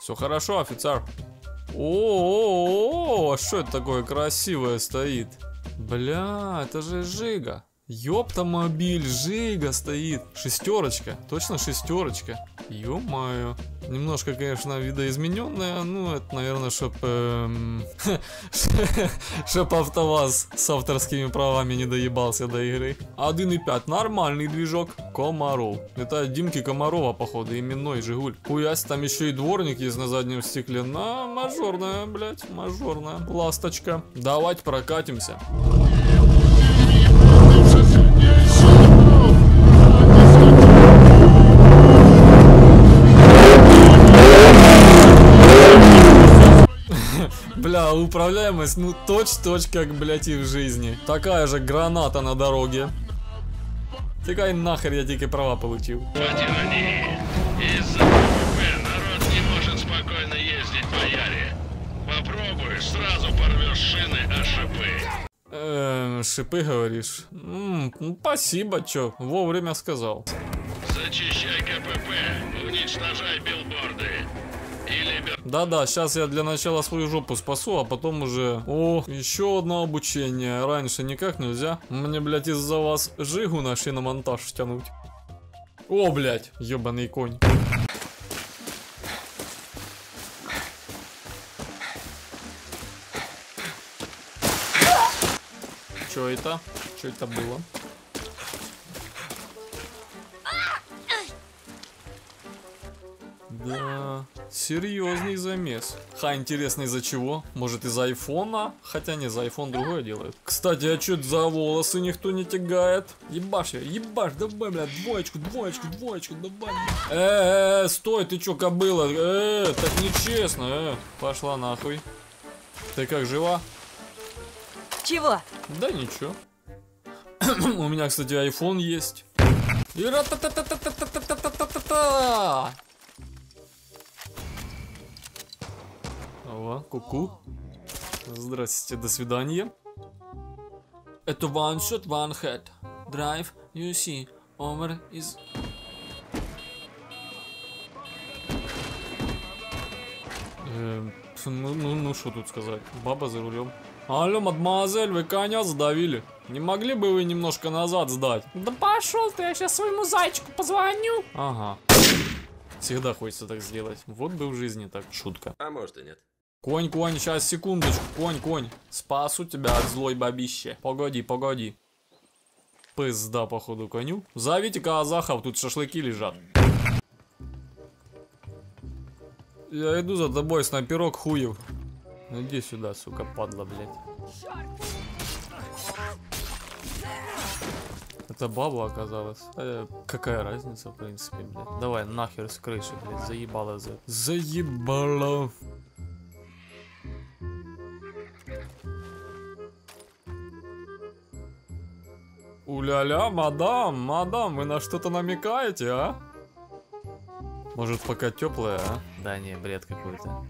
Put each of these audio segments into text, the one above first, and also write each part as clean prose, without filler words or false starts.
Все хорошо, офицер. О, что это такое красивое стоит? Бля, это же Жига. Ёптамобиль, Жига стоит. Шестерочка, точно шестерочка. Ё-моё. Немножко, конечно, видоизмененная. Ну, это, наверное, чтоб АвтоВАЗ с авторскими правами не доебался до игры. 1.5, нормальный движок. Комаров. Это Димки Комарова, походу, именной Жигуль. Хуясь, там еще и дворник есть на заднем стекле. На, мажорная, блядь, мажорная. Ласточка. Давайте прокатимся. Бля, управляемость, ну точь-точь как, блядь, и в жизни. Такая же граната на дороге. Тикай нахер, я тільки права получил. Из-за ПП народ не может спокойно ездить по Яре. Попробуешь, сразу порвешь шины о шипы. Шипы говоришь? Ну, спасибо, чё, вовремя сказал. Зачищай КПП, уничтожай билборды. Да-да, сейчас я для начала свою жопу спасу, а потом уже... О, еще одно обучение. Раньше никак нельзя. Мне, блядь, из-за вас Жигу на шиномонтаж тянуть. О, блядь, ебаный конь. Что это? Что это было? Да, серьезный замес. Ха, интересно, из-за чего? Может, из-за айфона? Хотя не, за айфон другое делают. Кстати, а что за волосы никто не тягает? Ебашь я, ебашь, давай, блядь, двоечку, давай. Стой, ты чё, кобыла? Так нечестно, пошла нахуй. Ты как, жива? Чего? Да ничего. У меня, кстати, айфон есть. И ра-та-та-та-та-та-та-та-та-та. О, ку-ку. Здравствуйте, до свидания. Это one shot, one head. Drive, you see, over is... Ну, что тут сказать? Баба за рулем. Алло, мадемуазель, вы коня сдавили. Не могли бы вы немножко назад сдать? Да пошел ты, я сейчас своему зайчику позвоню. Ага. Всегда хочется так сделать. Вот бы в жизни так. Шутка. А может и нет. Конь, сейчас, секундочку. Конь. Спасу тебя от злой бабище. Погоди. Пизда, походу, коню. Зовите казахов, тут шашлыки лежат. Я иду за тобой, снайперок хуев. Иди сюда, сука, падла, блядь. Это баба оказалась. Какая разница, в принципе, блядь. Давай нахер с крыши, блядь, заебало. Заебало. Уля-ля, мадам, вы на что-то намекаете, а? Может, пока теплая, а? Да не, бред какой-то.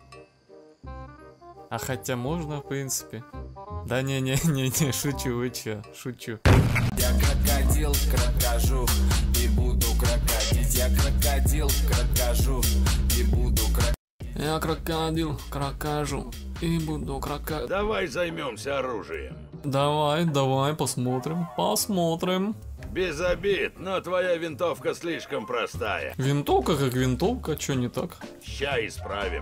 А хотя можно, в принципе. Да не, шучу, вы чё, шучу. Я крокодил, крокожу и буду крокодить. Я крокодил, крокожу и буду крокодить. Я крокодил, крокожу и буду крокодить. Давай займемся оружием. Давай, посмотрим. Без обид, но твоя винтовка слишком простая. Винтовка как винтовка, чё не так? Ща исправим.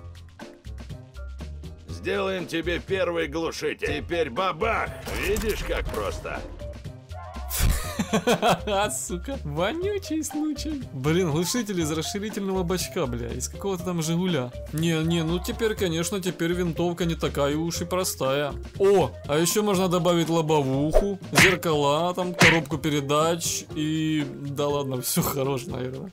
Сделаем тебе первый глушитель. Теперь бабах! Видишь, как просто? Сука, вонючий случай. Блин, глушитель из расширительного бачка, бля, из какого-то там Жигуля. Не, ну теперь, конечно, винтовка не такая уж и простая. О, а еще можно добавить лобовуху, зеркала, там, коробку передач и... Да ладно, все хорош, наверное.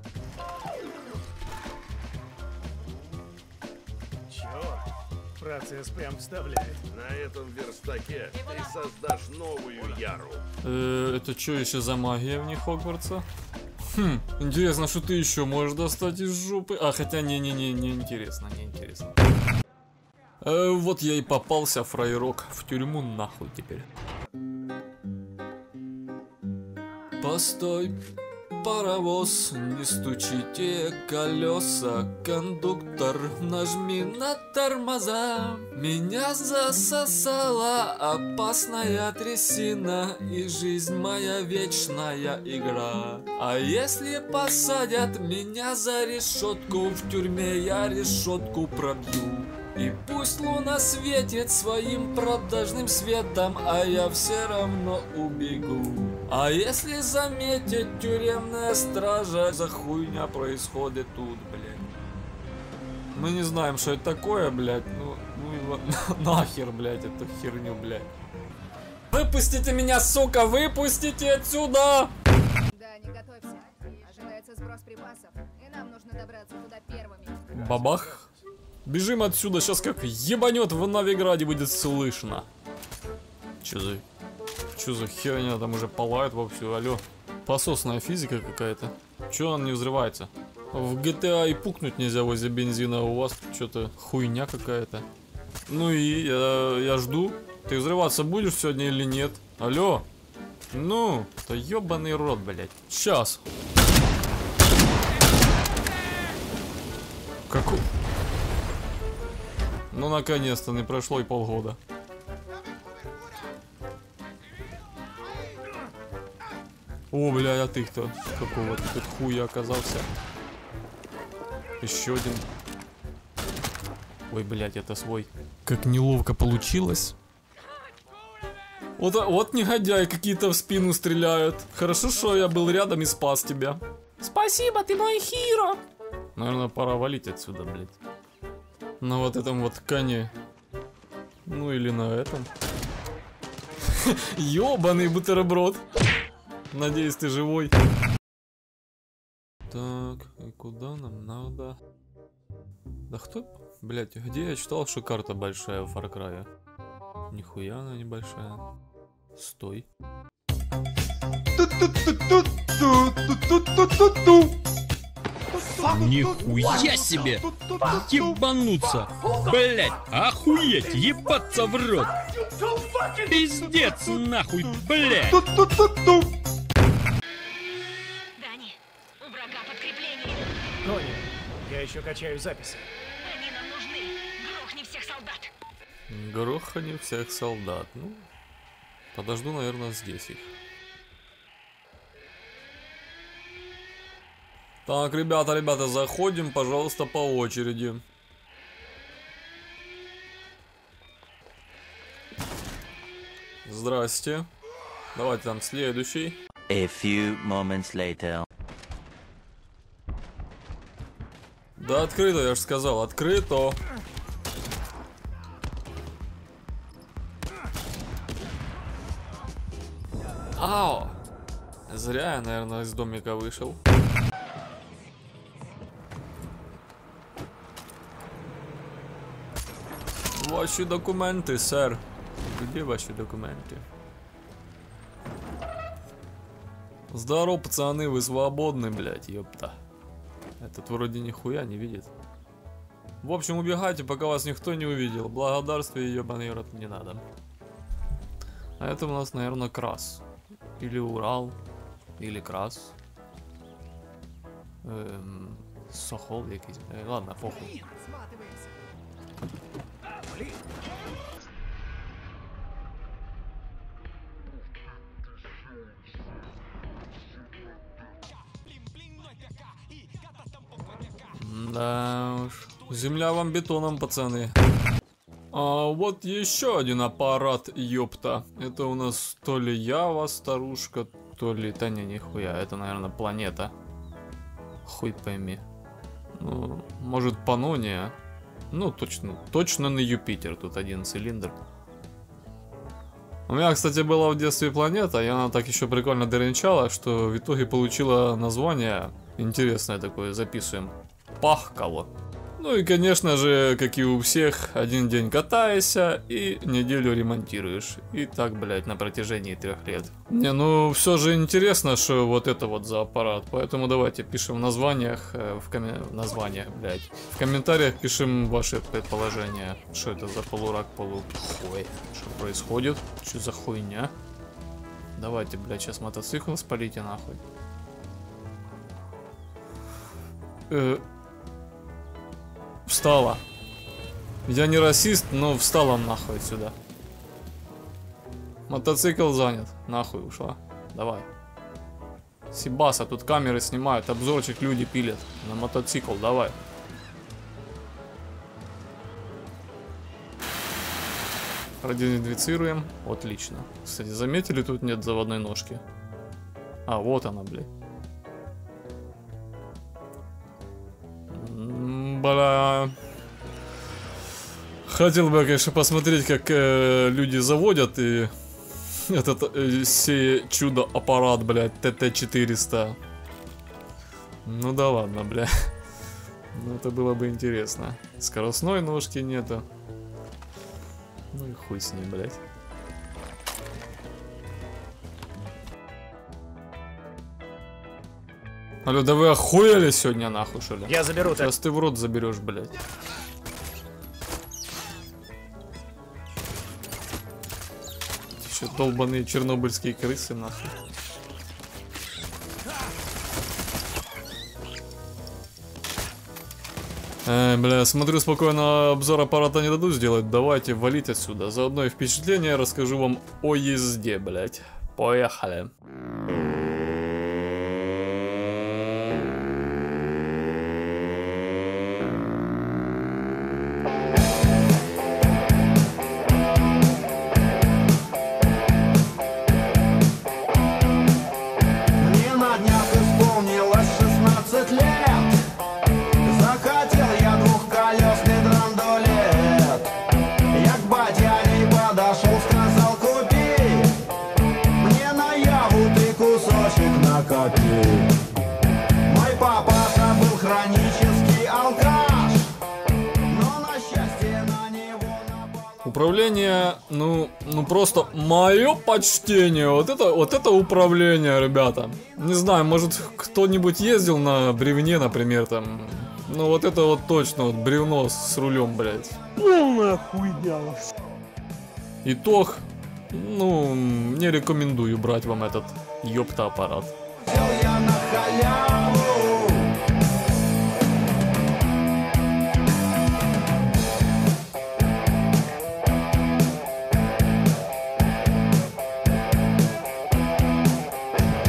Процесс прям вставляет. На этом верстаке ты создашь новую Яру. Это что еще за магия в них Хогвартса? Интересно, что ты еще можешь достать из жопы? А, хотя не интересно. Вот я и попался, фраерок, в тюрьму нахуй теперь. Постой, паровоз, не стучите колеса, кондуктор, нажми на тормоза. Меня засосала опасная трясина, и жизнь моя вечная игра. А если посадят меня за решетку, в тюрьме я решетку пробью. И пусть луна светит своим продажным светом, а я все равно убегу. А если заметит тюремная стража, за хуйня происходит тут, блядь. Мы не знаем, что это такое, блядь. Ну его нахер, блядь, эту херню, блядь. Выпустите меня, сука, выпустите отсюда! Да, не готовься. Ожидается сброс припасов, и нам нужно добраться туда первыми. Бабах. Бежим отсюда, сейчас как ебанет в Новиграде будет слышно. Чё за херня там уже палает вовсю, алё. Пососная физика какая-то. Чё он не взрывается? В GTA и пукнуть нельзя возле бензина, у вас что-то хуйня какая-то. Ну и я жду. Ты взрываться будешь сегодня или нет? Алло. Ну, да ебаный рот, блядь. Сейчас. Какой? Ну, наконец-то, не прошло и полгода. О, бля, а ты кто? Какого ты тут хуя оказался? Еще один. Ой, блядь, это свой. Как неловко получилось. Вот негодяи какие-то в спину стреляют. Хорошо, что я был рядом и спас тебя. Спасибо, ты мой хиро. Наверное, пора валить отсюда, блядь. На вот этом вот коне. Ну или на этом. Ёбаный бутерброд. Надеюсь, ты живой. Так, и куда нам надо? Да кто? Блять, где я читал, что карта большая в Far Cry? Нихуя она небольшая. Стой. Нихуя себе! Ебануться! Блять, охуеть! Ебаться в рот! Пиздец нахуй, блять! Дани, у врага подкрепление. Тони, я еще качаю записи. Они нам нужны. Грохни всех солдат. Грохани всех солдат. Ну, подожду, наверное, здесь их. Так, ребята, заходим, пожалуйста, по очереди. Здрасте. Давайте там следующий. A few moments later. Да открыто, я же сказал, открыто. Ау! Зря я, наверное, из домика вышел. Ваши документы, сэр. Где ваши документы? Здорово, пацаны, вы свободны, блядь, ёпта. Этот вроде нихуя не видит. В общем, убегайте, пока вас никто не увидел. Благодарствия, ёбаный рот, не надо. А это у нас, наверное, Крас. Или Урал. Или Крас. Сохол якийсь. Ладно, похуй. Да уж. Земля вам бетоном, пацаны. А вот еще один аппарат, ёпта. Это у нас то ли Ява, старушка, то ли... Да не, нихуя, это, наверное, планета. Хуй пойми. Ну, может, Панония. Ну, точно на Юпитер. Тут один цилиндр. У меня, кстати, была в детстве планета, и она так еще прикольно дырничала, что в итоге получила название интересное такое, записываем. Пахкало. Ну и, конечно же, как и у всех, один день катаешься и неделю ремонтируешь. И так, блядь, на протяжении 3 лет. Не, ну все же интересно, что вот это вот за аппарат. Поэтому давайте пишем в названиях, в комментариях пишем ваши предположения. Что это за полурак, полухой? Что происходит? Что за хуйня? Давайте, блядь, сейчас мотоцикл спалите нахуй. Встала. Я не расист, но встала нахуй сюда. Мотоцикл занят. Нахуй ушла. Давай. Сибаса, тут камеры снимают, обзорчик люди пилят. На мотоцикл, давай. Продезинфицируем. Отлично. Кстати, заметили, тут нет заводной ножки? А, вот она, блядь. Бля. Хотел бы, конечно, посмотреть, как люди заводят и этот сей чудо-аппарат, блядь, ТТ-400. Ну да ладно, бля. Ну это было бы интересно. Скоростной ножки нету. Ну и хуй с ней, блядь. Алло, да вы охуели сегодня нахуй, что ли? Я заберу. Сейчас ты в рот заберешь, блядь. Еще долбаные чернобыльские крысы, нахуй. Бля, смотрю, спокойно обзор аппарата не дадут сделать. Давайте валить отсюда. Заодно и впечатление расскажу вам о езде, блядь. Поехали. Мне на днях исполнилось 16 лет. Захотел я двухколесный драндулет. Я к батяре подошел, сказал: купи мне наяву ты кусочек накопи. Мой папаша был хронический алкаш, но на счастье на него напало. Управление, ну просто мое почтение. Вот это управление, ребята. Не знаю, может кто-нибудь ездил на бревне, например, там. Ну вот это вот точно, вот бревно с рулем, блядь. Полная хуйня. Итог, ну, не рекомендую брать вам этот ёпта аппарат. Я на халяву